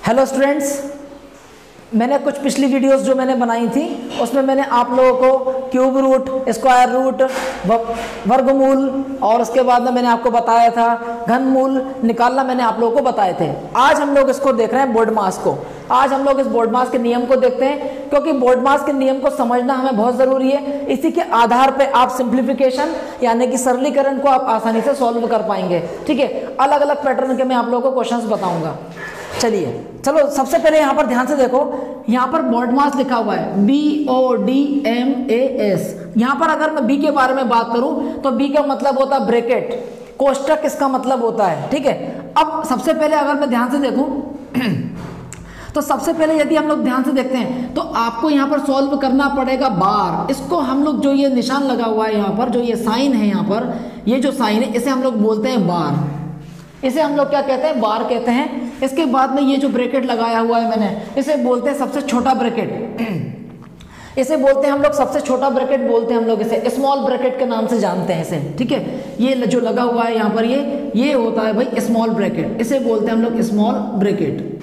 Hello students, मैंने कुछ पिछली वीडियोस जो मैंने बनाई थी उसमें मैंने आप लोगों को क्यूब रूट, स्क्वायर रूट, वर्गमूल और उसके बाद में मैंने आपको बताया था घनमूल निकालना मैंने आप लोगों को बताए थे। आज हम लोग इसको देख रहे हैं बोर्ड मास को। आज हम लोग इस बोर्ड मास के नियम को देखते हैं, क्योंकि बोर्ड मास के नियम को समझना हमें बहुत ज़रूरी है। इसी के आधार पे आप सिंप्लीफिकेशन यानी कि सरलीकरण को आप आसानी से सॉल्व कर पाएंगे। ठीक है, अलग अलग पैटर्न के मैं आप लोगों को क्वेश्चंस बताऊंगा। चलो सबसे पहले यहाँ पर ध्यान से देखो, यहाँ पर बोर्ड मास लिखा हुआ है BODMAS। यहाँ पर अगर मैं बी के बारे में बात करूं तो बी का मतलब होता है ब्रैकेट, कोष्टक इसका मतलब होता है। ठीक है, अब सबसे पहले अगर मैं ध्यान से देखूं तो सबसे पहले यदि हम लोग ध्यान से देखते हैं तो आपको यहाँ पर सॉल्व करना पड़ेगा बार। इसको हम लोग जो ये निशान लगा हुआ है यहाँ पर, जो ये साइन है यहाँ पर, ये जो साइन है इसे हम लोग बोलते हैं बार। इसे हम लोग क्या कहते हैं? बार कहते हैं। इसके बाद में ये जो ब्रैकेट लगाया हुआ है मैंने, इसे बोलते हैं सबसे छोटा ब्रैकेट। इसे बोलते हैं हम लोग सबसे छोटा ब्रैकेट बोलते हैं हम लोग, इसे स्मॉल ब्रैकेट के नाम से जानते हैं इसे। ठीक है, ये जो लगा हुआ है यहाँ पर ये होता है भाई स्मॉल ब्रैकेट। इसे बोलते हैं हम लोग स्मॉल ब्रैकेट,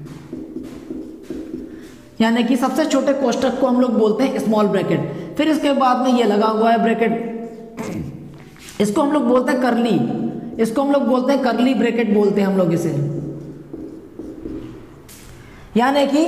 यानी कि सबसे छोटे कोष्टक को हम लोग बोलते हैं स्मॉल ब्रैकेट। फिर इसके बाद में ये लगा हुआ है ब्रैकेट, इसको हम लोग बोलते हैं करली, इसको हम लोग बोलते हैं करली ब्रैकेट बोलते हैं हम लोग इसे, यानी कि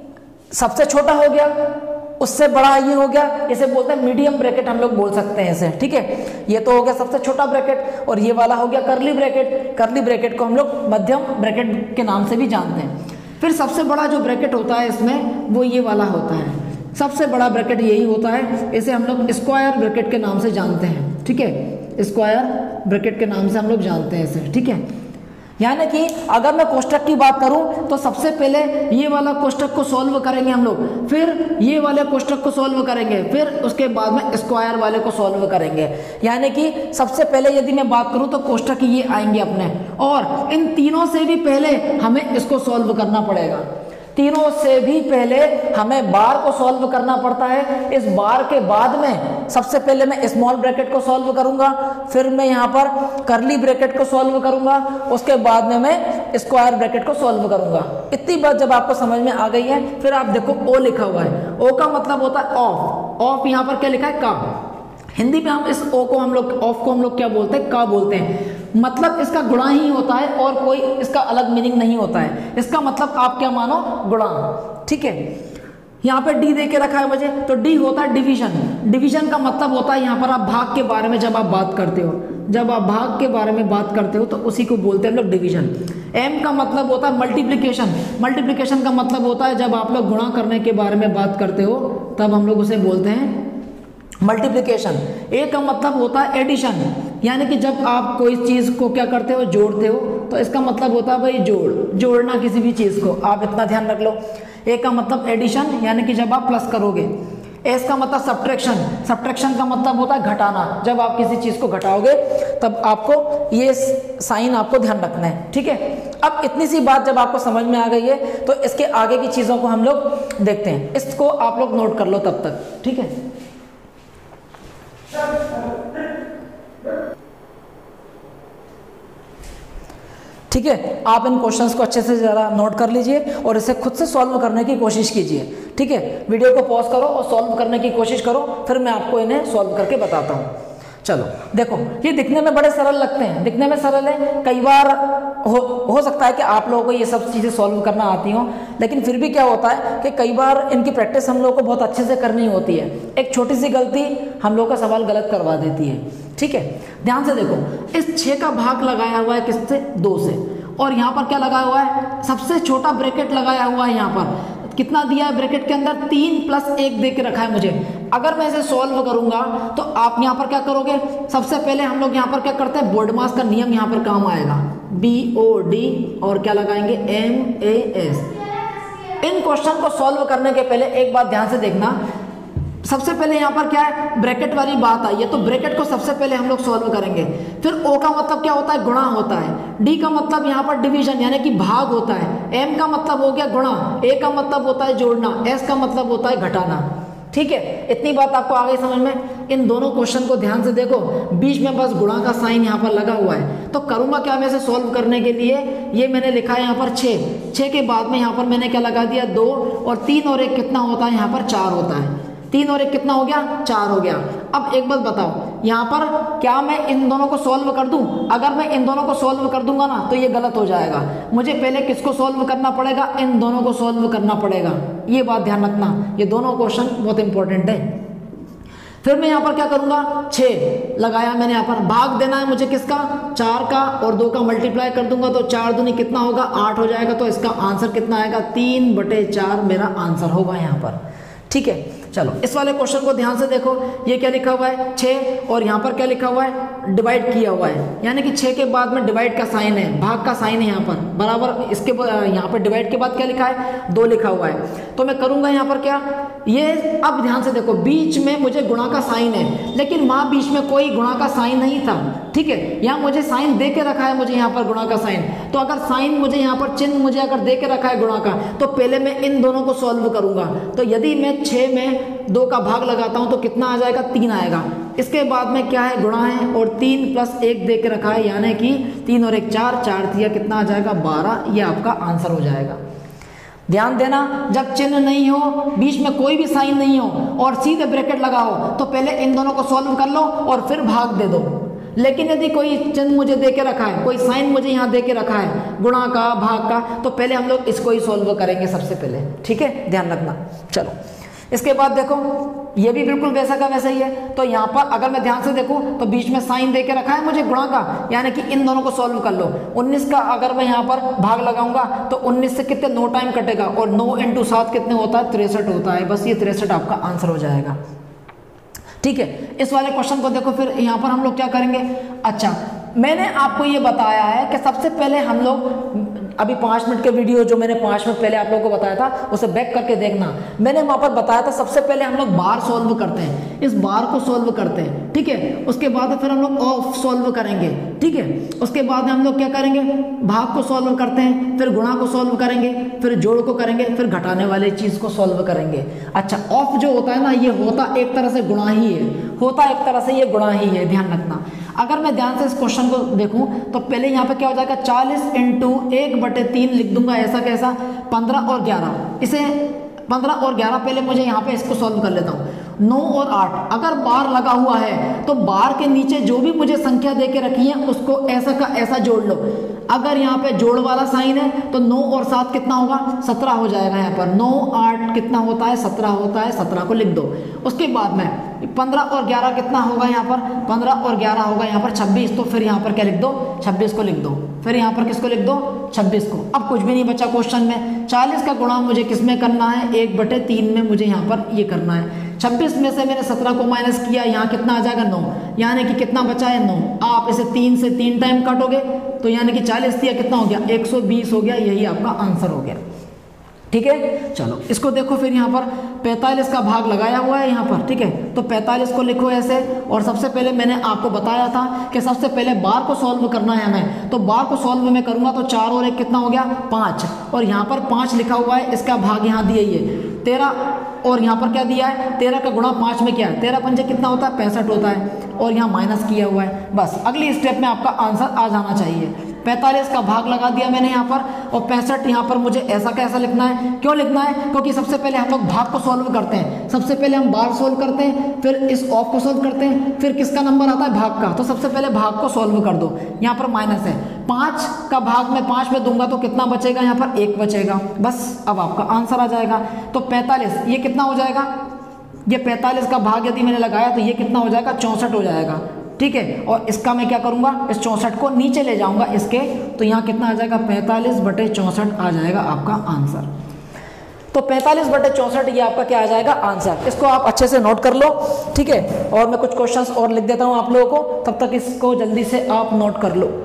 सबसे छोटा हो गया, उससे बड़ा ये हो गया, इसे बोलते हैं मीडियम ब्रैकेट हम लोग बोल सकते हैं इसे। ठीक है, ये तो हो गया सबसे छोटा ब्रैकेट और ये वाला हो गया करली ब्रैकेट। करली ब्रैकेट को हम लोग मध्यम ब्रैकेट के नाम से भी जानते हैं। फिर सबसे बड़ा जो ब्रैकेट होता है इसमें वो ये वाला होता है, सबसे बड़ा ब्रैकेट यही होता है। इसे हम लोग स्क्वायर ब्रैकेट के नाम से जानते हैं। ठीक है, स्क्वायर ब्रैकेट के नाम से हम लोग जानते हैं इसे। ठीक है, यानी कि अगर मैं कोष्टक की बात करूं तो सबसे पहले ये वाला कोष्टक को सॉल्व करेंगे हम लोग, फिर ये वाले कोष्टक को सॉल्व करेंगे, फिर उसके बाद में स्क्वायर वाले को सॉल्व करेंगे। यानी कि सबसे पहले यदि मैं बात करूं तो कोष्टक ये आएंगे अपने, और इन तीनों से भी पहले हमें इसको सॉल्व करना पड़ेगा। तीनों से भी पहले हमें बार को सॉल्व करना पड़ता है। इस बार के बाद में सबसे पहले मैं स्मॉल ब्रैकेट को सॉल्व करूंगा, फिर मैं यहाँ पर करली ब्रैकेट को सॉल्व करूंगा, उसके बाद में मैं स्क्वायर ब्रैकेट को सॉल्व करूंगा। इतनी बात जब आपको समझ में आ गई है, फिर आप देखो ओ लिखा हुआ है। ओ का मतलब होता है ऑफ। ऑफ यहाँ पर क्या लिखा है? का। हिंदी में हम इस ओ को हम लोग ऑफ को हम लोग क्या बोलते हैं? का बोलते हैं। मतलब इसका गुणा ही होता है और कोई इसका अलग मीनिंग नहीं होता है। इसका मतलब आप क्या मानो? गुणा। ठीक है, यहाँ पे डी दे के रखा है मुझे, तो डी होता है डिवीजन। डिवीजन का मतलब होता है यहाँ पर आप भाग के बारे में जब आप बात करते हो, जब आप भाग के बारे में बात करते हो तो उसी को बोलते हैं हम लोग डिवीजन। एम का मतलब होता है मल्टीप्लिकेशन। मल्टीप्लिकेशन का मतलब होता है जब आप लोग गुणा करने के बारे में बात करते हो तब हम लोग उसे बोलते हैं मल्टीप्लिकेशन। ए का मतलब होता है एडिशन, यानी कि जब आप कोई चीज़ को क्या करते हो? जोड़ते हो, तो इसका मतलब होता है भाई जोड़ना किसी भी चीज़ को। आप इतना ध्यान रख लो। ए का मतलब एडिशन, यानी कि जब आप प्लस करोगे। एस का मतलब सब्ट्रैक्शन। सब्ट्रैक्शन का मतलब होता है घटाना, जब आप किसी चीज़ को घटाओगे तब आपको ये साइन आपको ध्यान रखना है। ठीक है, अब इतनी सी बात जब आपको समझ में आ गई है तो इसके आगे की चीज़ों को हम लोग देखते हैं। इसको आप लोग नोट कर लो तब तक। ठीक है, ठीक है, आप इन क्वेश्चंस को अच्छे से ज़रा नोट कर लीजिए और इसे खुद से सॉल्व करने की कोशिश कीजिए। ठीक है, वीडियो को पॉज करो और सॉल्व करने की कोशिश करो, फिर मैं आपको इन्हें सॉल्व करके बताता हूँ। चलो देखो, ये दिखने में बड़े सरल लगते हैं, दिखने में सरल है। कई बार हो सकता है कि आप लोगों को ये सब चीज़ें सॉल्व करना आती हों, लेकिन फिर भी क्या होता है कि कई बार इनकी प्रैक्टिस हम लोगों को बहुत अच्छे से करनी होती है। एक छोटी सी गलती हम लोग का सवाल गलत करवा देती है। ठीक है, ध्यान से देखो, इस 6 का भाग लगाया हुआ है किससे? 2 से, और यहाँ पर क्या लगा हुआ है? सबसे छोटा ब्रैकेट लगाया हुआ है। यहाँ पर कितना दिया है ब्रैकेट के अंदर? 3 + 1 दे के रखा है मुझे। अगर मैं इसे सॉल्व करूंगा तो आप यहाँ पर क्या करोगे? सबसे पहले हम लोग यहाँ पर क्या करते हैं? बोर्ड मास का नियम यहाँ पर काम आएगा। BOD और क्या लगाएंगे? MAS। इन क्वेश्चन को सॉल्व करने के पहले एक बात ध्यान से देखना, सबसे पहले यहाँ पर क्या है? ब्रैकेट वाली बात आई है, तो ब्रैकेट को सबसे पहले हम लोग सॉल्व करेंगे। फिर ओ का मतलब क्या होता है? गुणा होता है। डी का मतलब यहाँ पर डिवीजन यानी कि भाग होता है। एम का मतलब हो गया गुणा। ए का मतलब होता है जोड़ना। एस का मतलब होता है घटाना। ठीक है, इतनी बात आपको आ गई समझ में। इन दोनों क्वेश्चन को ध्यान से देखो, बीच में बस गुणा का साइन यहाँ पर लगा हुआ है। तो करूंगा क्या मैं इसे सॉल्व करने के लिए, ये मैंने लिखा है यहाँ पर 6 के बाद में यहाँ पर मैंने क्या लगा दिया 2, और 3 और 1 कितना होता है यहाँ पर 4 होता है। 3 और 1 कितना हो गया 4 हो गया। अब एक बात बताओ, यहाँ पर क्या मैं इन दोनों को सॉल्व कर दूं? अगर मैं इन दोनों को सॉल्व कर दूंगा ना तो ये गलत हो जाएगा। मुझे पहले किसको सॉल्व करना पड़ेगा? इन दोनों को सॉल्व करना पड़ेगा। ये बात ध्यान रखना, ये दोनों क्वेश्चन बहुत इंपॉर्टेंट है। फिर मैं यहाँ पर क्या करूंगा, 6 लगाया मैंने, यहाँ पर भाग देना है मुझे किसका? 4 का, और 2 का मल्टीप्लाई कर दूंगा तो 4 दूनी कितना होगा 8 हो जाएगा। तो इसका आंसर कितना आएगा 3/4 मेरा आंसर होगा यहाँ पर। ठीक है, चलो इस वाले क्वेश्चन को ध्यान से देखो। ये क्या लिखा हुआ है 6, और यहाँ पर क्या लिखा हुआ है डिवाइड किया हुआ है, यानी कि 6 के बाद में डिवाइड का साइन है, भाग का साइन है यहाँ पर बराबर। इसके यहाँ पर डिवाइड के बाद क्या लिखा है 2 लिखा हुआ है। तो मैं करूँगा यहाँ पर क्या, ये अब ध्यान से देखो, बीच में मुझे गुणा का साइन है, लेकिन वहाँ बीच में कोई गुणा का साइन नहीं था। ठीक है, यहाँ मुझे साइन दे के रखा है, मुझे यहाँ पर गुणा का साइन। तो अगर साइन मुझे यहाँ पर चिन्ह मुझे अगर दे के रखा है गुणा का, तो पहले मैं इन दोनों को सॉल्व करूंगा। तो यदि मैं 6 में 2 का भाग लगाता हूं तो कितना आ जाएगा 3 आएगा। इसके बाद में क्या है गुणा है, और 3 + 1 दे के रखा है, यानी कि 3 और 1 4, 4 दिया कितना आ जाएगा 12। ये आपका आंसर हो जाएगा। ध्यान देना, जब चिन्ह नहीं हो, बीच में कोई भी साइन नहीं हो और सीधे ब्रैकेट लगा हो, तो पहले इन दोनों को सॉल्व कर लो और फिर भाग दे दो। लेकिन यदि कोई चिन्ह मुझे दे के रखा है, कोई साइन मुझे यहाँ दे के रखा है गुणा का भाग का, तो पहले हम लोग इसको ही सॉल्व करेंगे सबसे पहले। ठीक है, ध्यान रखना। चलो इसके बाद देखो, ये भी बिल्कुल वैसा का वैसा ही है। तो यहाँ पर अगर मैं ध्यान से देखूं तो बीच में साइन दे के रखा है मुझे गुणा का, यानी कि इन दोनों को सॉल्व कर लो। 19 का अगर मैं यहाँ पर भाग लगाऊंगा तो 19 से कितने 9 टाइम कटेगा, और 9 × 7 कितने होता है 63 होता है। बस ये 63 आपका आंसर हो जाएगा। ठीक है, इस वाले क्वेश्चन को देखो, फिर यहाँ पर हम लोग क्या करेंगे। अच्छा, मैंने आपको ये बताया है कि सबसे पहले हम लोग अभी 5 मिनट के वीडियो जो मैंने 5 मिनट पहले आप लोगों को बताया था उसे बैक करके देखना। मैंने वहां पर बताया था सबसे पहले हम लोग बार सॉल्व करते हैं, इस बार को सॉल्व करते हैं। ठीक है, उसके बाद फिर हम लोग ऑफ सॉल्व करेंगे। ठीक है, उसके बाद हम लोग क्या करेंगे, भाग को सॉल्व करते हैं, फिर गुणा को सॉल्व करेंगे, फिर जोड़ को करेंगे, फिर घटाने वाली चीज को सॉल्व करेंगे। अच्छा, ऑफ जो होता है ना, ये होता एक तरह से गुणा ही है, होता एक तरह से ये गुणा ही है, ध्यान रखना। अगर मैं ध्यान से इस क्वेश्चन को देखूं तो पहले यहाँ पे क्या हो जाएगा 40 × 1/3 लिख दूंगा। ऐसा कैसा 15 और 11, इसे 15 और 11 पहले मुझे यहाँ पे इसको सॉल्व कर लेता हूँ। 9 और 8 अगर बार लगा हुआ है तो बार के नीचे जो भी मुझे संख्या दे के रखी है उसको ऐसा का ऐसा जोड़ लो। अगर यहाँ पे जोड़ वाला साइन है तो 9 और 7 कितना होगा 17 हो जाएगा। यहाँ पर 9 8 कितना होता है 17 होता है, 17 को लिख दो। उसके बाद में 15 और 11 कितना होगा, यहाँ पर 15 और 11 होगा यहाँ पर 26। तो फिर यहाँ पर क्या लिख दो 26 को लिख दो। फिर यहाँ पर किसको लिख दो 26 को। अब कुछ भी नहीं बचा क्वेश्चन में। 40 का गुणा मुझे किस में करना है 1/3 में मुझे यहाँ पर ये करना है। 26 में से मैंने 17 को माइनस किया, यहाँ कितना आ जाएगा 9, यानी कि कितना बचा है 9। आप इसे 3 से 3 टाइम काटोगे तो यानी कि 40 दिया कितना हो गया 120 हो गया। यही आपका आंसर हो गया। ठीक है, चलो इसको देखो। फिर यहाँ पर 45 का भाग लगाया हुआ है यहाँ पर। ठीक है, तो 45 को लिखो ऐसे। और सबसे पहले मैंने आपको बताया था कि सबसे पहले बार को सॉल्व करना है हमें। तो बार को सॉल्व मैं करूंगा तो 4 और 1 कितना हो गया 5, और यहाँ पर 5 लिखा हुआ है, इसका भाग यहाँ दिया ही है 13। और यहाँ पर क्या दिया है 13 का गुणा 5 में क्या है 13 पंजे कितना होता है 65 होता है, और यहाँ माइनस किया हुआ है। बस अगली स्टेप में आपका आंसर आ जाना चाहिए। 45 का भाग लगा दिया मैंने यहाँ पर, और 65 यहाँ पर मुझे ऐसा कैसा लिखना है। क्यों लिखना है, क्योंकि सबसे पहले हम लोग भाग को सॉल्व करते हैं। सबसे पहले हम बार सॉल्व करते हैं, फिर इस ऑफ को सॉल्व करते हैं, फिर किसका नंबर आता है भाग का। तो सबसे पहले भाग को सॉल्व कर दो। यहाँ पर माइनस है, 5 का भाग में 5 में दूंगा तो कितना बचेगा यहाँ पर 1 बचेगा। बस अब आपका आंसर आ जाएगा। तो 45 ये कितना हो जाएगा, ये 45 का भाग यदि मैंने लगाया तो ये कितना हो जाएगा 64 हो जाएगा। ठीक है, और इसका मैं क्या करूंगा इस 64 को नीचे ले जाऊंगा इसके, तो यहाँ कितना आ जाएगा 45/64 आ जाएगा आपका आंसर। तो 45/64 ये आपका क्या आ जाएगा आंसर। इसको आप अच्छे से नोट कर लो। ठीक है, और मैं कुछ क्वेश्चंस और लिख देता हूं आप लोगों को, तब तक इसको जल्दी से आप नोट कर लो।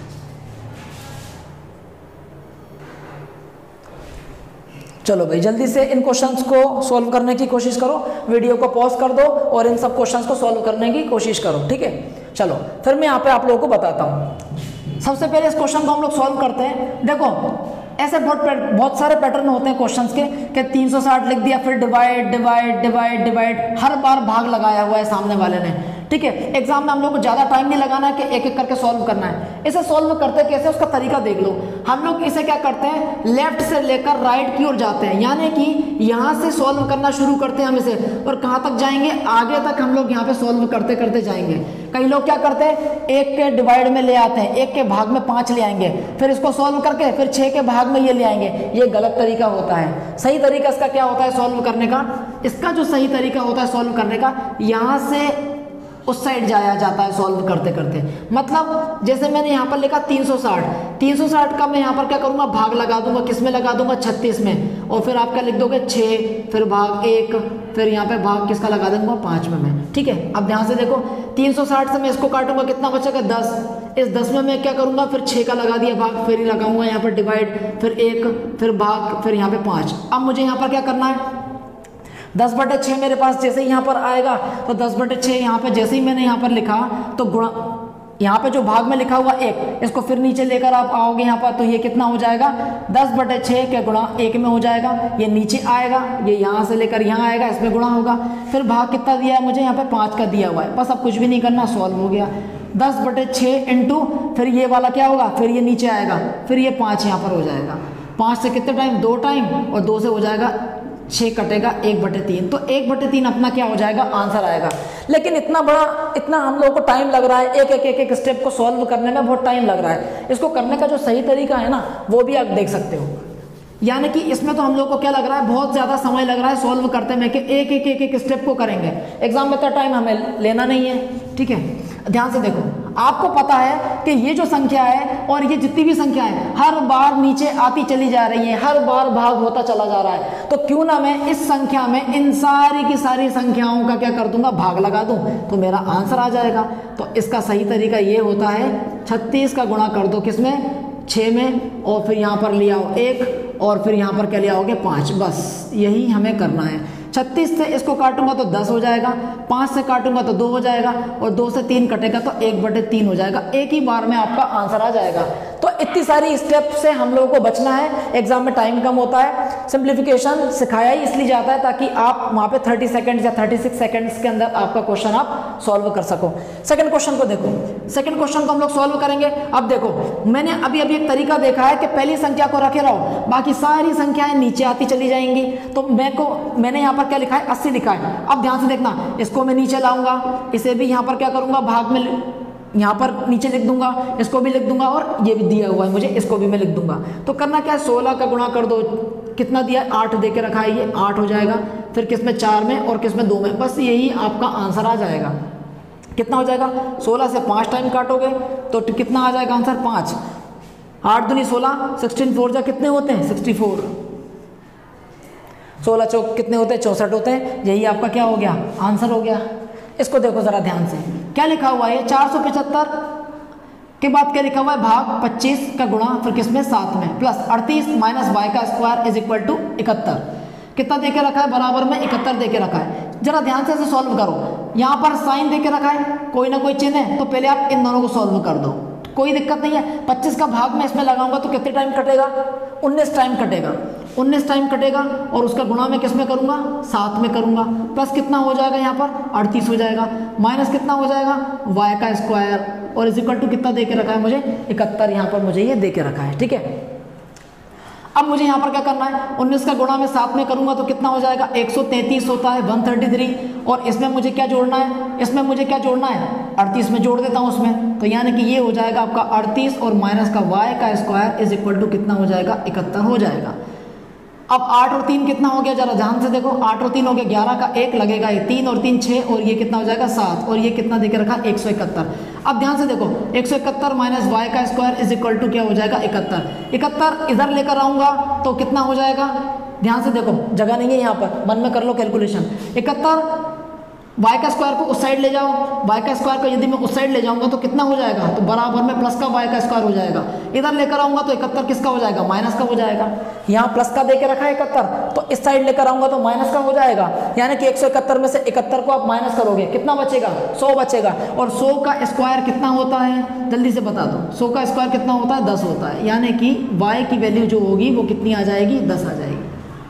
चलो भाई जल्दी से इन क्वेश्चंस को सॉल्व करने की कोशिश करो। वीडियो को पॉज कर दो और इन सब क्वेश्चंस को सॉल्व करने की कोशिश करो। ठीक है, चलो फिर मैं यहाँ पे आप लोगों को बताता हूँ। सबसे पहले इस क्वेश्चन को हम लोग सॉल्व करते हैं। देखो ऐसे बहुत सारे पैटर्न होते हैं क्वेश्चंस के कि 360 लिख दिया, फिर डिवाइड डिवाइड डिवाइड डिवाइड, हर बार भाग लगाया हुआ है सामने वाले ने। ठीक है, एग्जाम में हम लोग को ज़्यादा टाइम नहीं लगाना है कि एक एक करके सॉल्व करना है। इसे सॉल्व करते कैसे, उसका तरीका देख लो। हम लोग इसे क्या करते हैं, लेफ्ट से लेकर राइट की ओर जाते हैं, यानी कि यहाँ से सॉल्व करना शुरू करते हैं हम इसे, और कहाँ तक जाएंगे, आगे तक हम लोग यहाँ पे सॉल्व करते करते जाएंगे। कई लोग क्या करते हैं, एक के डिवाइड में ले आते हैं, एक के भाग में 5 ले आएंगे, फिर इसको सॉल्व करके फिर 6 के भाग में ये ले आएंगे। ये गलत तरीका होता है। सही तरीका इसका क्या होता है सॉल्व करने का, इसका जो सही तरीका होता है सॉल्व करने का, यहाँ से उस साइड जाया जाता है सॉल्व करते करते। मतलब जैसे मैंने यहाँ पर लिखा 360 का मैं यहाँ पर क्या करूँगा, भाग लगा दूंगा, किस में लगा दूंगा, 36 में, और फिर आप क्या लिख दोगे 6, फिर भाग 1, फिर यहाँ पे भाग किसका लगा दूंगा, 5 में मैं। ठीक है, अब ध्यान से देखो, 360 से मैं इसको काटूंगा, कितना बचेगा 10। इस 10 में मैं क्या करूंगा, फिर 6 का लगा दिया भाग, फिर ही लगाऊंगा यहाँ पर डिवाइड, फिर 1, फिर भाग, फिर यहाँ पे 5। अब मुझे यहाँ पर क्या करना है, 10/6 मेरे पास जैसे ही यहाँ पर आएगा तो 10/6 यहाँ पे जैसे ही मैंने यहाँ पर लिखा तो गुणा, यहाँ पे जो भाग में लिखा हुआ 1, इसको फिर नीचे लेकर आप आओगे यहाँ पर, तो ये कितना हो जाएगा, 10/6 के गुणा 1 में हो जाएगा। ये नीचे आएगा, ये यहाँ से लेकर यहाँ आएगा, इसमें गुणा होगा। फिर भाग कितना दिया है मुझे, यहाँ पे 5 का दिया हुआ है। बस अब कुछ भी नहीं करना, सॉल्व हो गया। 10/6 इंटू फिर ये वाला क्या होगा, फिर ये नीचे आएगा, फिर ये 5 यहाँ पर हो जाएगा। 5 से कितने टाइम, 2 टाइम, और 2 से हो जाएगा 6 कटेगा 1/3, तो 1/3 अपना क्या हो जाएगा, आंसर आएगा। लेकिन इतना हम लोगों को टाइम लग रहा है, एक स्टेप को सॉल्व करने में बहुत टाइम लग रहा है। इसको करने का जो सही तरीका है ना, वो भी आप देख सकते हो। यानी कि इसमें तो हम लोग को क्या लग रहा है, बहुत ज़्यादा समय लग रहा है सॉल्व करते में, कि एक स्टेप को करेंगे। एग्जाम में इतना टाइम हमें लेना नहीं है। ठीक है, ध्यान से देखो, आपको पता है कि ये जो संख्या है और ये जितनी भी संख्या है हर बार नीचे आती चली जा रही है, हर बार भाग होता चला जा रहा है। तो क्यों ना मैं इस संख्या में इन सारी की सारी संख्याओं का क्या कर दूंगा, भाग लगा दूं, तो मेरा आंसर आ जाएगा। तो इसका सही तरीका ये होता है, 36 का गुणा कर दो किसमें, 6 में, और फिर यहाँ पर ले आओ 1, और फिर यहाँ पर क्या ले आओगे 5। बस यही हमें करना है। 36 से इसको काटूंगा तो 10 हो जाएगा, 5 से काटूंगा तो 2 हो जाएगा, और 2 से 3 कटेगा तो 1/3 हो जाएगा। एक ही बार में आपका आंसर आ जाएगा। तो इतनी सारी स्टेप से हम लोगों को बचना है। एग्जाम में टाइम कम होता है। सिंप्लीफिकेशन सिखाया ही इसलिए जाता है ताकि आप वहाँ पे 30 सेकंड्स या 36 सेकंड्स के अंदर आपका क्वेश्चन आप सॉल्व कर सको। सेकंड क्वेश्चन को देखो, सेकंड क्वेश्चन को हम लोग सॉल्व करेंगे। अब देखो, मैंने अभी एक तरीका देखा है कि पहली संख्या को रखे रहो, बाकी सारी संख्याएं नीचे आती चली जाएंगी। तो मैंने यहाँ पर क्या लिखा है, 80 लिखा है। अब ध्यान से देखना, इसको मैं नीचे लाऊंगा, इसे भी यहाँ पर क्या करूंगा, भाग में यहाँ पर नीचे लिख दूंगा, इसको भी लिख दूंगा, और ये भी दिया हुआ है मुझे, इसको भी मैं लिख दूंगा। तो करना क्या है, 16 का गुणा कर दो, कितना दिया है, 8 दे के रखा है, ये 8 हो जाएगा। फिर किसमें, 4 में, और किसमें, 2 में। बस यही आपका आंसर आ जाएगा। कितना हो जाएगा, 16 से 5 टाइम काटोगे तो कितना आ जाएगा आंसर, 5। 8 दूनी 16, 16 4 जा कितने होते हैं, 64। 16 चौक कितने होते हैं, 64 होते हैं। यही आपका क्या हो गया, आंसर हो गया। इसको देखो जरा ध्यान से, क्या लिखा हुआ है, 475 के बाद क्या लिखा हुआ है, भाग 25 का गुणा फिर किसमें, 7 में, प्लस 38 माइनस y का स्क्वायर इज इक्वल टू 71। कितना दे के रखा है, बराबर में 71 दे के रखा है। जरा ध्यान से इसे सॉल्व करो। यहाँ पर साइन दे के रखा है, कोई ना कोई चिन्ह है, तो पहले आप इन दोनों को सॉल्व कर दो, कोई दिक्कत नहीं है। 25 का भाग में इसमें लगाऊंगा तो कितने टाइम कटेगा, 19 टाइम कटेगा। 19 टाइम कटेगा, और उसका गुणा में किस में करूंगा, 7 में करूंगा। प्लस कितना हो जाएगा यहाँ पर, 38 हो जाएगा। माइनस कितना हो जाएगा, y का स्क्वायर, और इज इक्वल टू कितना दे के रखा है मुझे, 71 यहाँ पर मुझे ये दे के रखा है। ठीक है, अब मुझे यहाँ पर क्या करना है, 19 का गुणा में 7 में करूंगा तो कितना हो जाएगा, 133 होता है, 133। और इसमें मुझे क्या जोड़ना है, इसमें मुझे क्या जोड़ना है, 38 में जोड़ देता हूँ उसमें। तो यानी कि ये हो जाएगा आपका 38 और माइनस का y का स्क्वायर इज इक्वल टू कितना हो जाएगा, 71 हो जाएगा। अब 8 और 3 कितना हो गया, जरा ध्यान से देखो, 8 और 3 हो गया, 11 का 1 लगेगा, ये 3 और 3 6, और ये कितना हो जाएगा 7, और ये कितना देके रखा, 171। अब ध्यान से देखो, 171 माइनस y का स्क्वायर इज इक्वल टू क्या हो जाएगा, 71। 71 इधर लेकर आऊंगा तो कितना हो जाएगा, ध्यान से देखो, जगह नहीं है यहाँ पर, मन में कर लो कैलकुलेशन। 71 y का स्क्वायर को उस साइड ले जाओ, y का स्क्वायर को यदि मैं उस साइड ले जाऊंगा तो कितना हो जाएगा, तो बराबर में प्लस का y का स्क्वायर हो जाएगा। इधर लेकर आऊंगा तो 71 किसका हो जाएगा, माइनस का हो जाएगा। यहाँ प्लस का देके रखा है 71, तो इस साइड लेकर आऊंगा तो माइनस का हो जाएगा। यानी कि 171 में से 71 को आप माइनस करोगे, कितना बचेगा, 100 बचेगा। और 100 का स्क्वायर कितना होता है, जल्दी से बता दो, 100 का स्क्वायर कितना होता है, 10 होता है। यानी कि y की वैल्यू जो होगी वो कितनी आ जाएगी, 10 आ जाएगी।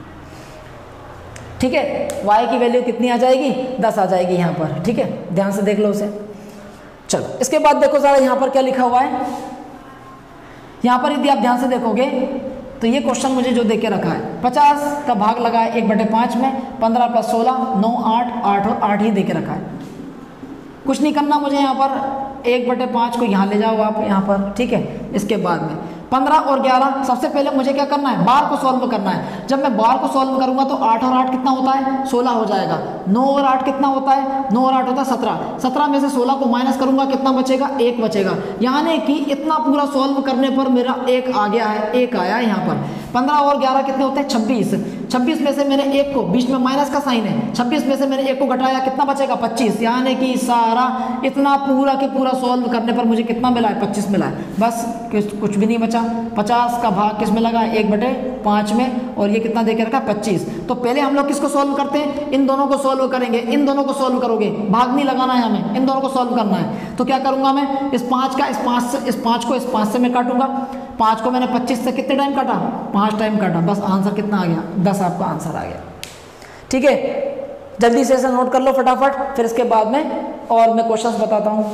ठीक है, y की वैल्यू कितनी आ जाएगी, 10 आ जाएगी यहाँ पर। ठीक है, ध्यान से देख लो उसे। चलो इसके बाद देखो जरा यहाँ पर क्या लिखा हुआ है। यहाँ पर यदि आप ध्यान से देखोगे तो ये क्वेश्चन मुझे जो देके रखा है, 50 का भाग लगा है 1/5 में, 15 + 16 9 8 ही देके रखा है। कुछ नहीं करना मुझे यहाँ पर, 1/5 को यहाँ ले जाओ आप यहाँ पर। ठीक है, इसके बाद में 15 और 11, सबसे पहले मुझे क्या करना है, बार को सॉल्व करना है। जब मैं बार को सॉल्व करूंगा तो 8 और 8 कितना होता है, 16 हो जाएगा। 9 और 8 कितना होता है, 9 और 8 होता है 17। 17 में से 16 को माइनस करूंगा, कितना बचेगा, 1 बचेगा। यानी कि इतना पूरा सॉल्व करने पर मेरा 1 आ गया है, 1 आया है यहाँ पर। 15 और 11 कितने होते हैं, 26। 26 में से मैंने 1 को, बीच में माइनस का साइन है, 26 में से मैंने 1 को घटाया, कितना बचेगा, 25। यानी कि सारा इतना पूरा के पूरा सॉल्व करने पर मुझे कितना मिला है, 25 मिला है। बस कुछ भी नहीं बचा। 50 का भाग किस में लगा, 1/5 में, और ये कितना देके रखा, 25। तो पहले हम लोग किसको सॉल्व करते हैं, इन दोनों को सॉल्व करेंगे। इन दोनों को सॉल्व करोगे, भाग नहीं लगाना है हमें, इन दोनों को सॉल्व करना है। तो क्या करूंगा मैं, इस 5 का इस 5 से मैं काटूंगा। 5 को मैंने 25 से कितने टाइम काटा, 5 टाइम काटा। बस आंसर कितना आ गया, 10 आपका आंसर आ गया। ठीक है, जल्दी से इसे नोट कर लो फटाफट, फिर इसके बाद में और मैं क्वेश्चंस बताता हूं।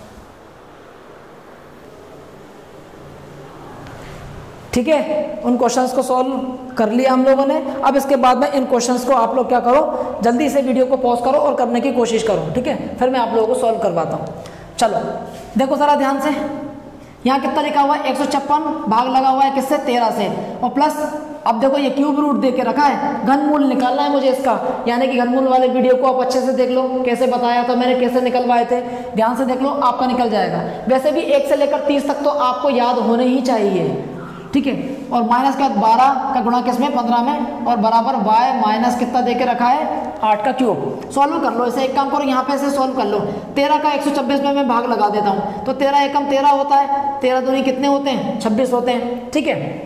ठीक है, उन क्वेश्चंस को सॉल्व कर लिया हम लोगों ने। अब इसके बाद में इन क्वेश्चंस को आप लोग क्या करो, जल्दी से वीडियो को पॉज करो और करने की कोशिश करो। ठीक है, फिर मैं आप लोगों को सॉल्व करवाता हूँ। चलो देखो सारा ध्यान से, यहाँ कितना लिखा हुआ है, 156 भाग लगा हुआ है किससे, 13 से, और प्लस अब देखो ये क्यूब रूट दे के रखा है, घनमूल निकालना है मुझे इसका। यानी कि घनमूल वाले वीडियो को आप अच्छे से देख लो, कैसे बताया था मैंने, कैसे निकलवाए थे, ध्यान से देख लो, आपका निकल जाएगा। वैसे भी 1 से लेकर 30 तक तो आपको याद होने ही चाहिए। ठीक है, और माइनस के बाद 12 का गुणा किसमें, 15 में, और बराबर y माइनस कितना देके रखा है, 8 का क्यूब। सॉल्व कर लो इसे, एक काम करो यहाँ पे से सॉल्व कर लो। 13 का 126 में मैं भाग लगा देता हूँ, तो 13 एकम 13 होता है, 13 दूनी कितने होते हैं, 26 होते हैं। ठीक है,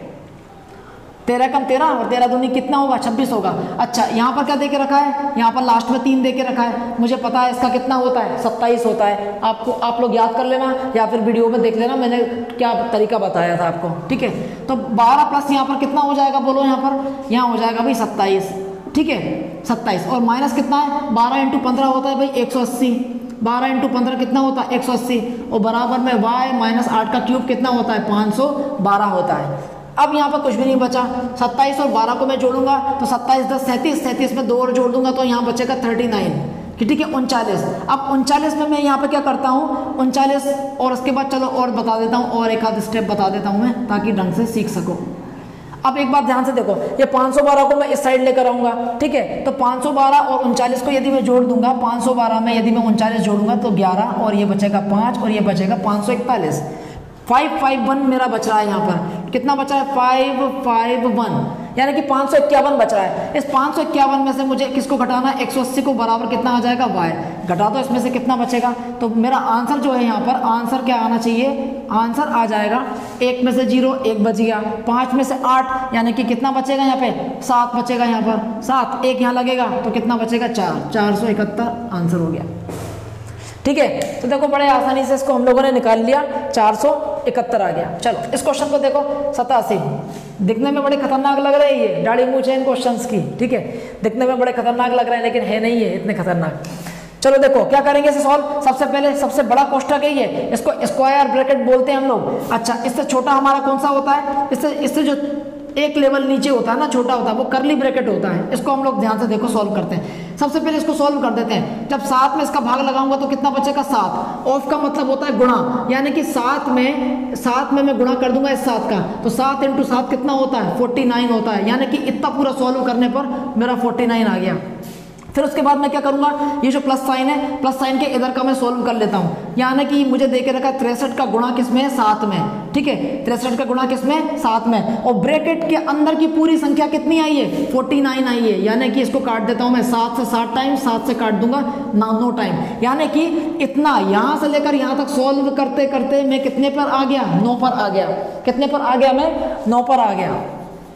13 कम 13 और 13 दूनी कितना होगा, 26 होगा। अच्छा, यहाँ पर क्या देके रखा है, यहाँ पर लास्ट में 3 देके रखा है, मुझे पता है इसका कितना होता है, 27 होता है। आप लोग याद कर लेना या फिर वीडियो में देख लेना मैंने क्या तरीका बताया था आपको। ठीक है, तो 12 प्लस यहाँ पर कितना हो जाएगा, बोलो यहाँ पर, यहाँ हो जाएगा भाई 27। ठीक है, 27, और माइनस कितना है, 12 × 15 होता है भाई 180। 12 × 15 कितना होता है, 180, और बराबर में y माइनस 8 का क्यूब कितना होता है, 512 होता है। अब यहाँ पर कुछ भी नहीं बचा, 27 और 12 को मैं जोड़ूंगा तो 27 10 37, 37 में 2 और जोड़ दूंगा तो यहाँ बचेगा 39। ठीक है, 39। अब 39 में मैं यहाँ पे क्या करता हूँ, 39, और उसके बाद चलो और बता देता हूँ, और एक आध स्टेप बता देता हूँ मैं, ताकि ढंग से सीख सको। अब एक बात ध्यान से देखो, ये 512 को मैं इस साइड लेकर आऊंगा। ठीक है, तो 512 और 39 को यदि मैं जोड़ दूंगा, 512 में यदि मैं 39 जोड़ूंगा तो 11, और ये बचेगा 5, और ये बचेगा 541। 551 मेरा बच रहा है यहाँ पर, कितना बच रहा है, 551, यानी कि 551 बच रहा है। इस 551 में से मुझे किसको घटाना है, 180 को, बराबर कितना आ जाएगा, y। घटा दो, इसमें से कितना बचेगा, तो मेरा आंसर जो है यहाँ पर, आंसर क्या आना चाहिए, आंसर आ जाएगा 1 में से 0, 1 बच गया, 5 में से 8, यानी कि कितना बचेगा यहाँ पे, 7 बचेगा यहाँ पर, 7, 1 यहाँ लगेगा तो कितना बचेगा, 4, 471 आंसर हो गया। ठीक है, तो देखो बड़े आसानी से इसको हम लोगों ने निकाल लिया, 471 आ गया। चलो इस क्वेश्चन को देखो, 87, दिखने में बड़े खतरनाक लग रहे हैं ये, दाढ़ी मूंछ है इन क्वेश्चंस की। ठीक है, दिखने में बड़े खतरनाक लग रहे हैं लेकिन है नहीं है इतने खतरनाक। चलो देखो क्या करेंगे इसे सॉल्व। सबसे पहले सबसे बड़ा कोष्ठक है ये, इसको स्क्वायर ब्रैकेट बोलते हैं हम लोग। अच्छा, इससे छोटा हमारा कौन सा होता है, इससे जो एक लेवल नीचे होता है ना, छोटा होता है, वो करली ब्रैकेट होता है। इसको हम लोग ध्यान से देखो सॉल्व करते हैं। सबसे पहले इसको सॉल्व कर देते हैं। जब 7 में इसका भाग लगाऊंगा तो कितना बचेगा, 7। ऑफ का मतलब होता है गुणा, यानी कि 7 में मैं गुणा कर दूंगा इस 7 का, तो 7 × 7 कितना होता है, 49 होता है। यानी कि इतना पूरा सॉल्व करने पर मेरा 49 आ गया। फिर उसके बाद मैं क्या करूंगा, ये जो प्लस साइन है, प्लस साइन के इधर का मैं सोल्व कर लेता हूँ। यानी कि मुझे दे के रखा 63 का गुणा किसमें है, 7 में, ठीक है, 63 का गुणा किसमें, 7 में, और ब्रैकेट के अंदर की पूरी संख्या कितनी आई है, 49 आई है। यानी कि इसको काट देता हूँ मैं 7 से 7 टाइम, 7 से काट दूंगा 9 टाइम। यानी कि इतना यहां से लेकर यहां तक सोल्व करते करते मैं कितने पर आ गया, 9 पर आ गया। कितने पर आ गया, मैं 9 पर आ गया।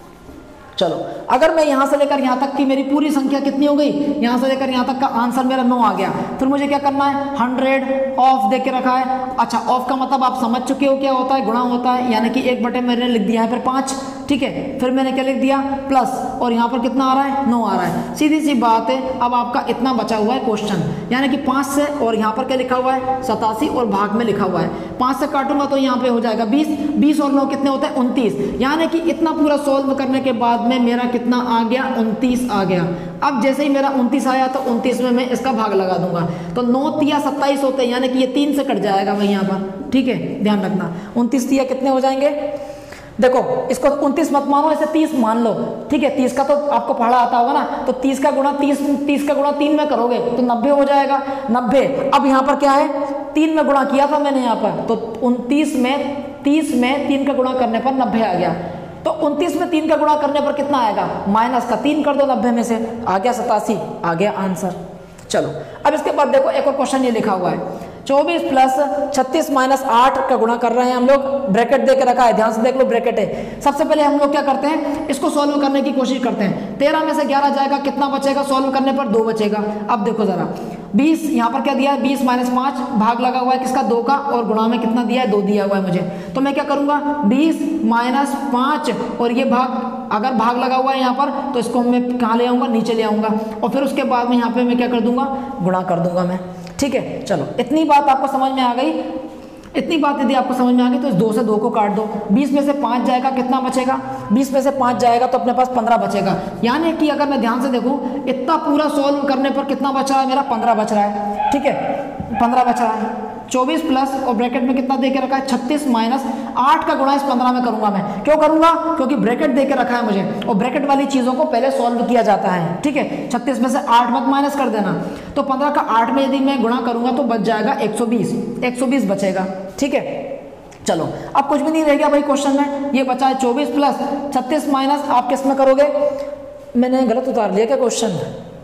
चलो, अगर मैं यहां से लेकर यहां तक की मेरी पूरी संख्या कितनी हो गई, यहां से लेकर यहां तक का आंसर मेरा 9 आ गया। फिर मुझे क्या करना है, 100 ऑफ दे के रखा है। अच्छा, ऑफ का मतलब आप समझ चुके हो क्या होता है, गुणा होता है। यानी कि 1 बटे मैंने लिख दिया है फिर 5, ठीक है, फिर मैंने क्या लिख दिया, प्लस, और यहाँ पर कितना आ रहा है, 9 आ रहा है। सीधी सी बात है, अब आपका इतना बचा हुआ है क्वेश्चन, यानी कि 5 से, और यहाँ पर क्या लिखा हुआ है, 87, और भाग में लिखा हुआ है। 5 से काटूंगा तो यहाँ पे हो जाएगा 20, 20 और 9 कितने होते हैं, 29। यानी कि इतना पूरा सोल्व करने के बाद में मेरा कितना आ गया, 29 आ गया। अब जैसे ही मेरा 29 आया तो 29 में मैं इसका भाग लगा दूंगा, तो 9 तिया 27 होते हैं, यानी कि ये 3 से कट जाएगा भाई यहाँ पर, ठीक है, ध्यान रखना। 29 तिया कितने हो जाएंगे, देखो इसको 29 मत मानो, ऐसे 30 मान लो, ठीक है। 30 का तो आपको पढ़ा आता होगा ना, तो 30 का गुणा 3 में करोगे तो 90 हो जाएगा, 90। अब यहाँ पर क्या है, 3 में गुणा किया था मैंने यहाँ पर, तो 29 में 30 में 3 का गुणा करने पर 90 आ गया। तो 29 में 3 का गुणा करने पर कितना आएगा, माइनस का 3 कर दो 90 में से, आ गया 87, आ गया आंसर। चलो, अब इसके बाद देखो एक और क्वेश्चन ये लिखा हुआ है, 24 प्लस 36 माइनस 8 का गुणा कर रहे हैं हम लोग, ब्रैकेट दे के रखा है, ध्यान से देख लो, ब्रैकेट है। सबसे पहले हम लोग क्या करते हैं, इसको सॉल्व करने की कोशिश करते हैं। 13 में से 11 जाएगा, कितना बचेगा, सॉल्व करने पर 2 बचेगा। अब देखो जरा, 20 यहाँ पर क्या दिया है, 20 माइनस 5, भाग लगा हुआ है किसका, 2 का, और गुणा में कितना दिया है, 2 दिया हुआ है मुझे। तो मैं क्या करूंगा, 20 माइनस 5, और ये भाग, अगर भाग लगा हुआ है यहाँ पर, तो इसको मैं कहाँ ले आऊंगा, नीचे ले आऊंगा, और फिर उसके बाद में यहाँ पे मैं क्या कर दूंगा, गुणा कर दूंगा मैं, ठीक है। चलो, इतनी बात आपको समझ में आ गई। इतनी बात यदि आपको समझ में आ गई तो इस 2 से 2 को काट दो, 20 में से 5 जाएगा, कितना बचेगा, 20 में से 5 जाएगा तो अपने पास 15 बचेगा। यानी कि अगर मैं ध्यान से देखूं, इतना पूरा सॉल्व करने पर कितना बच रहा है मेरा, 15 बच रहा है, ठीक है, 15 बच रहा है। 24 प्लस, और ब्रैकेट में कितना दे के रखा है, 36 माइनस 8 का गुणा इस 15 में करूंगा मैं। क्यों करूंगा, क्योंकि ब्रैकेट दे के रखा है मुझे, और ब्रैकेट वाली चीजों को पहले सॉल्व किया जाता है, ठीक है। 36 में से 8 मत माइनस कर देना, तो 15 का 8 में यदि मैं गुणा करूंगा तो बच जाएगा 120 बचेगा, ठीक है। चलो, अब कुछ भी नहीं रह गया भाई क्वेश्चन में, ये बचा है 24 प्लस 36 माइनस, आप किस में करोगे, मैंने गलत उतार लिया क्या क्वेश्चन,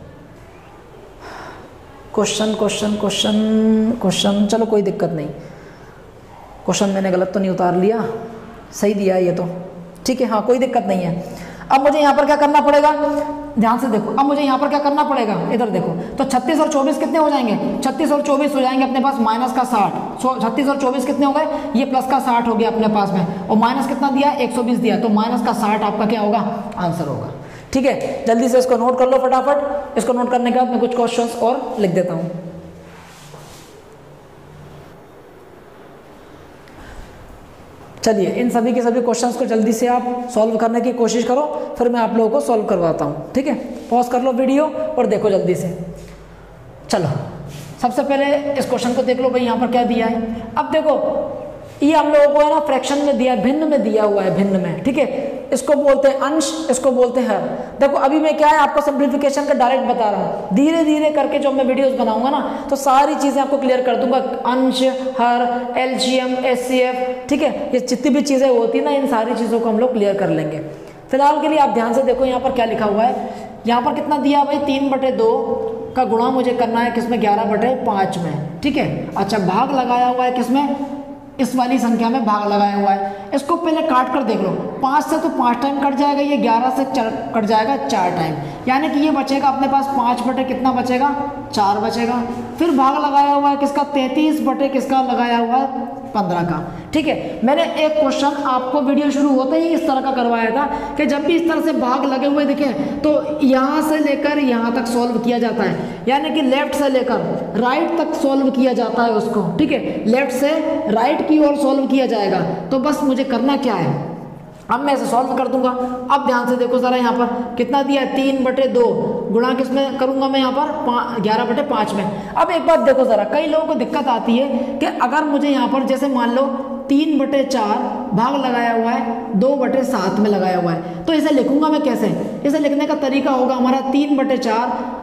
चलो कोई दिक्कत नहीं, क्वेश्चन मैंने गलत तो नहीं उतार लिया, सही दिया है ये तो, ठीक है, हाँ कोई दिक्कत नहीं है। अब मुझे यहाँ पर क्या करना पड़ेगा, ध्यान से देखो, अब मुझे यहाँ पर क्या करना पड़ेगा, इधर देखो, तो 36 और 24 कितने हो जाएंगे, 36 और 24 हो जाएंगे अपने पास माइनस का 60, 36 और 24 कितने हो गए, ये प्लस का 60 हो गया अपने पास में, और माइनस कितना दिया, 120 दिया, तो माइनस का 60 आपका क्या होगा, आंसर होगा, ठीक है। जल्दी से इसको नोट कर लो फटाफट। इसको नोट करने के बाद मैं कुछ क्वेश्चंस और लिख देता हूँ। चलिए, इन सभी के सभी क्वेश्चंस को जल्दी से आप सॉल्व करने की कोशिश करो, फिर मैं आप लोगों को सॉल्व करवाता हूँ, ठीक है। पॉज कर लो वीडियो और देखो जल्दी से। चलो, सबसे पहले इस क्वेश्चन को देख लो भाई, यहाँ पर क्या दिया है। अब देखो, ये हम लोगों को है ना फ्रैक्शन में दिया है, भिन्न में दिया हुआ है, भिन्न में, ठीक है। इसको बोलते हैं अंश, इसको बोलते हैं हर। देखो अभी मैं क्या है आपको सिंप्लीफिकेशन का डायरेक्ट बता रहा हूँ, धीरे धीरे करके जब मैं वीडियोस बनाऊंगा ना तो सारी चीजें आपको क्लियर कर दूंगा, अंश, हर, एलसीएम, एचसीएफ, ठीक है, ये जितनी भी चीजें होती है ना, इन सारी चीजों को हम लोग क्लियर कर लेंगे। फिलहाल के लिए आप ध्यान से देखो, यहाँ पर क्या लिखा हुआ है, यहाँ पर कितना दिया भाई, 3/2 का गुणा मुझे करना है किसमें, 11/5 में, ठीक है। अच्छा, भाग लगाया हुआ है किसमें, इस वाली संख्या में भाग लगाया हुआ है। इसको पहले काट कर देख लो, 5 से तो 5 टाइम कट जाएगा, ये 11 से कट जाएगा 4 टाइम, यानी कि ये बचेगा अपने पास 5 कितना बचेगा, 4 बचेगा। फिर भाग लगाया हुआ है किसका, 33 किसका लगाया हुआ है, 15 का, ठीक है। मैंने एक क्वेश्चन आपको वीडियो शुरू होते ही इस तरह का करवाया था कि जब भी इस तरह से भाग लगे हुए दिखे तो यहाँ से लेकर यहाँ तक सॉल्व किया जाता है, यानी कि लेफ्ट से लेकर राइट तक सॉल्व किया जाता है उसको, ठीक है। लेफ्ट से राइट की ओर सॉल्व किया जाएगा। तो बस मुझे करना क्या है, अब मैं इसे सॉल्व कर दूंगा। अब ध्यान से देखो जरा, यहाँ पर कितना दिया है, 3/2 गुणा किसमें करूंगा मैं, यहाँ पर 11/5 में। अब एक बात देखो जरा, कई लोगों को दिक्कत आती है कि अगर मुझे यहाँ पर जैसे मान लो 3/4 भाग लगाया हुआ है 2/7 में लगाया हुआ है, तो इसे लिखूंगा मैं कैसे। इसे लिखने का तरीका होगा हमारा 3/4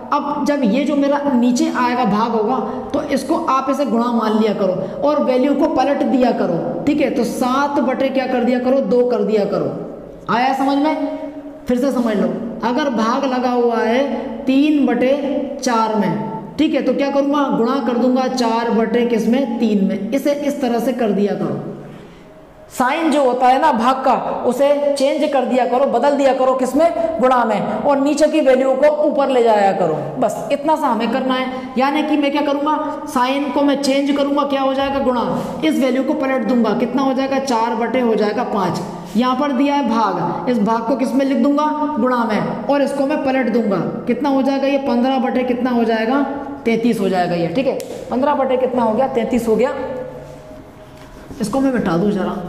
अब जब ये जो मेरा नीचे आएगा भाग होगा तो इसको आप इसे गुणा मान लिया करो और वैल्यू को पलट दिया करो, ठीक है। तो 7 बटे क्या कर दिया करो, 2 कर दिया करो। आया समझ में? फिर से समझ लो, अगर भाग लगा हुआ है 3 बटे 4 में, ठीक है, तो क्या करूँगा, गुणा कर दूंगा 4 बटे किसमें, 3 में। इसे इस तरह से कर दिया करो। साइन जो होता है ना भाग का, उसे चेंज कर दिया करो, बदल दिया करो किसमें, गुणा में, और नीचे की वैल्यू को ऊपर ले जाया करो। बस इतना सा हमें करना है। यानी कि मैं क्या करूंगा, साइन को मैं चेंज करूंगा, क्या हो जाएगा, गुणा, इस वैल्यू को पलट दूंगा, कितना हो जाएगा, 4 बटे हो जाएगा 5। यहाँ पर दिया है भाग, इस भाग को किसमें लिख दूंगा, गुणा में, और इसको मैं पलट दूंगा, कितना हो जाएगा ये 15 बटे कितना हो जाएगा, 33 हो जाएगा ये, ठीक है। 15 बटे कितना हो गया, 33 हो गया। इसको मैं मिटा दूं जरा।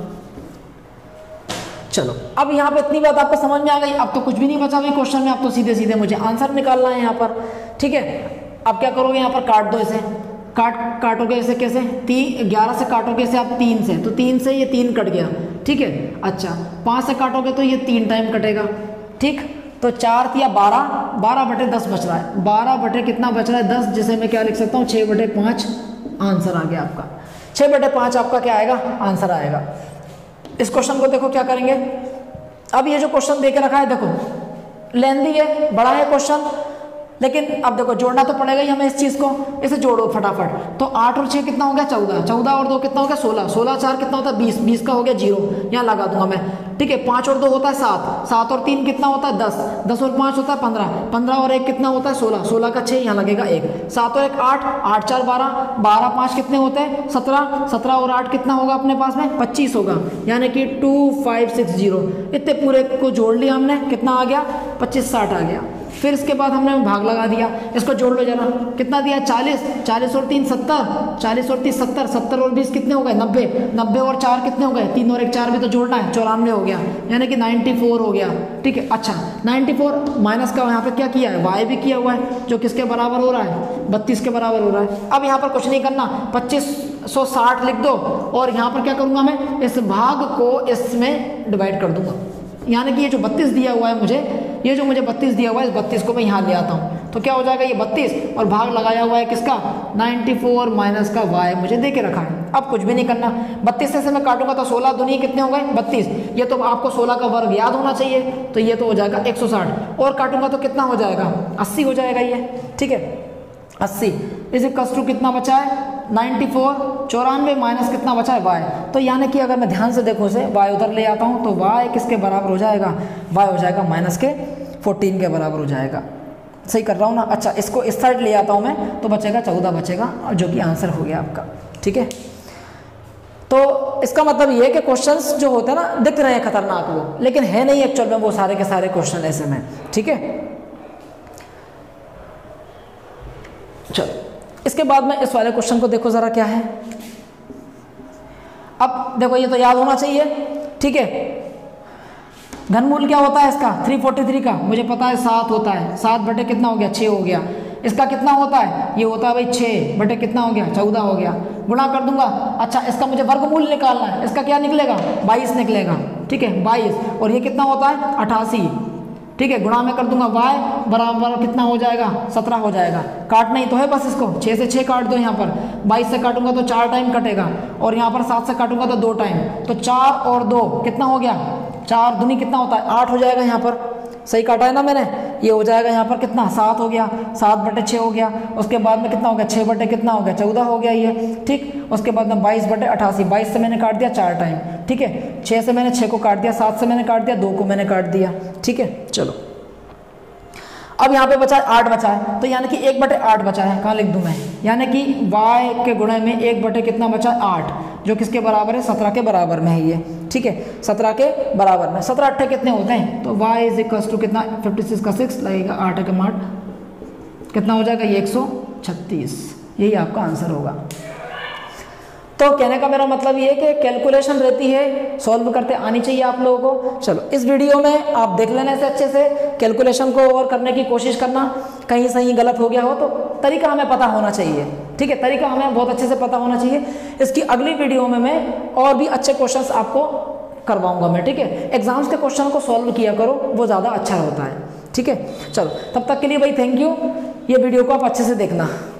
चलो अब यहाँ पे इतनी बात आपको समझ में आ गई। अब तो कुछ भी नहीं बचा भाई क्वेश्चन में, अब तो सीधे सीधे मुझे आंसर निकालना है यहाँ पर, ठीक है। अब क्या करोगे, यहाँ पर काट दो इसे, काटोगे इसे कैसे, 11 से काटोगे इसे आप 3 से, तो 3 से ये 3 कट गया, ठीक है। अच्छा 5 से काटोगे तो ये 3 टाइम कटेगा, ठीक। तो 4 या 12 बटे 10 बच रहा है, 12 बटे कितना बच रहा है, 10, जिसे मैं क्या लिख सकता हूँ, 6 बटे 5 आंसर आ गया आपका। 6 बटे 5 आपका क्या आएगा, आंसर आएगा। इस क्वेश्चन को देखो क्या करेंगे। अब ये जो क्वेश्चन दे के रखा है, देखो लेंदी है, बड़ा है क्वेश्चन, लेकिन अब देखो जोड़ना तो पड़ेगा ही हमें इस चीज को। इसे जोड़ो फटाफट। तो 8 और 6 कितना हो गया, 14, 14 और 2 कितना हो गया, 16, 16 4 कितना होता है, 20, 20 का हो गया 0, यहाँ लगा दूंगा मैं, ठीक है। 5 और 2 होता है 7, 7 और 3 कितना होता है 10, 10 और 5 होता है 15, 15 और 1 कितना होता है 16, 16 का 6 यहाँ लगेगा 1, 7 और 1 8, 8 4 12, 12 5 कितने होते हैं 17, 17 और 8 कितना होगा अपने पास में 25 होगा, यानी कि 2560। इतने पूरे को जोड़ लिया हमने, कितना आ गया 2560 आ गया। फिर इसके बाद हमने भाग लगा दिया, इसको जोड़ लो जरा, कितना दिया 40, 40 और 3 70, 40 और 30 70, 70 और 20 कितने हो गए 90, 90 और 4 कितने हो गए 3 और 1 4 भी तो जोड़ना है, 94 हो गया, यानी कि 94 हो गया, ठीक है। अच्छा 94 माइनस का यहाँ पे क्या किया है, y भी किया हुआ है, जो किसके बराबर हो रहा है 32 के बराबर हो रहा है। अब यहाँ पर कुछ नहीं करना, 2560 लिख दो, और यहाँ पर क्या करूँगा मैं, इस भाग को इसमें डिवाइड कर दूंगा, यानी कि ये जो 32 दिया हुआ है मुझे, ये जो मुझे 32 दिया हुआ है, इस 32 को मैं यहाँ ले आता हूँ, तो क्या हो जाएगा ये 32, और भाग लगाया हुआ है किसका 94 माइनस का y मुझे दे के रखा है। अब कुछ भी नहीं करना, 32 से मैं काटूंगा तो 16 दूनी कितने हो गए 32, ये तो आपको 16 का वर्ग याद होना चाहिए, तो ये तो हो जाएगा 160, और काटूंगा तो कितना हो जाएगा 80 हो जाएगा ये, ठीक है। 80 इस कस्टू कितना बचा है 94, 94 माइनस कितना बचा है y, तो यानी कि अगर मैं ध्यान से देखो इसे y उधर ले आता हूँ तो y किसके बराबर हो जाएगा, y हो जाएगा माइनस के 14 के बराबर हो जाएगा। सही कर रहा हूँ ना। अच्छा इसको इस साइड ले आता हूँ मैं, तो बचेगा 14 बचेगा, और जो कि आंसर हो गया आपका, ठीक है। तो इसका मतलब ये है कि क्वेश्चंस जो होते हैं ना दिख रहे हैं खतरनाक वो, लेकिन है नहीं एक्चुअल में वो सारे के सारे क्वेश्चन ऐसे में, ठीक है। चलो इसके बाद में इस वाले क्वेश्चन को देखो जरा क्या है। अब देखो ये तो याद होना चाहिए, ठीक है। घनमूल क्या होता है इसका 343 का, मुझे पता है 7 होता है, 7 बटे कितना हो गया 6 हो गया। इसका कितना होता है, ये होता है भाई 6 बटे कितना हो गया 14 हो गया, गुणा कर दूंगा। अच्छा इसका मुझे वर्गमूल निकालना है, इसका क्या निकलेगा 22 निकलेगा, ठीक है 22, और ये कितना होता है 88, ठीक है। गुणा में कर दूंगा y बराबर कितना हो जाएगा 17 हो जाएगा। काटना ही तो है बस इसको, 6 से 6 काट दो, यहाँ पर 22 से काटूंगा तो 4 टाइम कटेगा, और यहाँ पर 7 से काटूंगा तो 2 टाइम, तो 4 और 2 कितना हो गया 4 दूनी कितना होता है 8 हो जाएगा। यहाँ पर सही काटा है ना मैंने, ये हो जाएगा यहाँ पर कितना 7 हो गया, 7 बटे 6 हो गया। उसके बाद में कितना हो गया 6 बटे कितना हो गया 14 हो गया ये, ठीक। उसके बाद में 22 बटे 88, 22 से मैंने काट दिया 4 टाइम, ठीक है। 6 से मैंने 6 को काट दिया, 7 से मैंने काट दिया, 2 को मैंने काट दिया, ठीक है। चलो अब यहाँ पे बचा है 8 बचा है, तो यानी कि 1 बटे 8 बचा है, कहाँ लिख दूँ मैं, यानी कि y के गुणे में 1 बटे कितना बचा है 8, जो किसके बराबर है 17 के बराबर में है ये, ठीक है 17 के बराबर में। 17 8 कितने होते हैं, तो y इज इक्वल टू कितना 56 का 6 लगेगा, 8 के 8 कितना हो जाएगा ये 136, यही आपका आंसर होगा। तो कहने का मेरा मतलब ये है कि कैलकुलेशन रहती है, सॉल्व करते आनी चाहिए आप लोगों को। चलो इस वीडियो में आप देख लेने से अच्छे से कैलकुलेशन को और करने की कोशिश करना, कहीं सही गलत हो गया हो तो तरीका हमें पता होना चाहिए, ठीक है। तरीका हमें बहुत अच्छे से पता होना चाहिए। इसकी अगली वीडियो में मैं और भी अच्छे क्वेश्चंस आपको करवाऊंगा मैं, ठीक है। एग्जाम्स के क्वेश्चन को सॉल्व किया करो, वो ज़्यादा अच्छा होता है, ठीक है। चलो तब तक के लिए भाई थैंक यू। ये वीडियो को आप अच्छे से देखना।